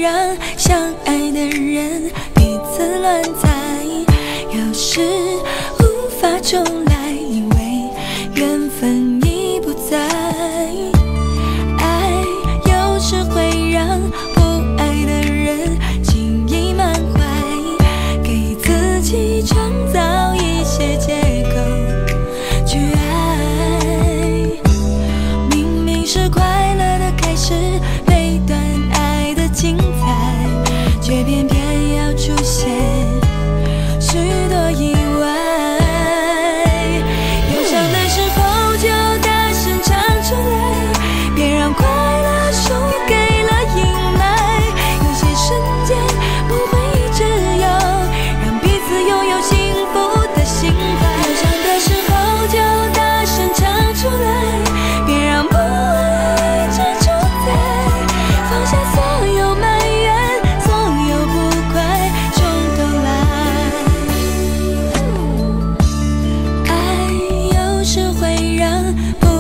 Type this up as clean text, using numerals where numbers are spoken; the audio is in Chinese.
让相爱的人彼此乱猜，有时无法重来，因为缘分已不在。爱有时会让不爱的人轻易满怀，给自己创造一些借口去爱。明明是快乐的开始，背段爱的精彩，却偏偏要出现许多意外。忧伤的时候就大声唱出来，别让快乐输给了阴霾。有些瞬间不会一直有，让彼此拥有幸福的心怀。忧伤的时候就大声唱出来，别让不爱一直主宰。放下所有埋怨，所有不快，从头来。爱有时会让不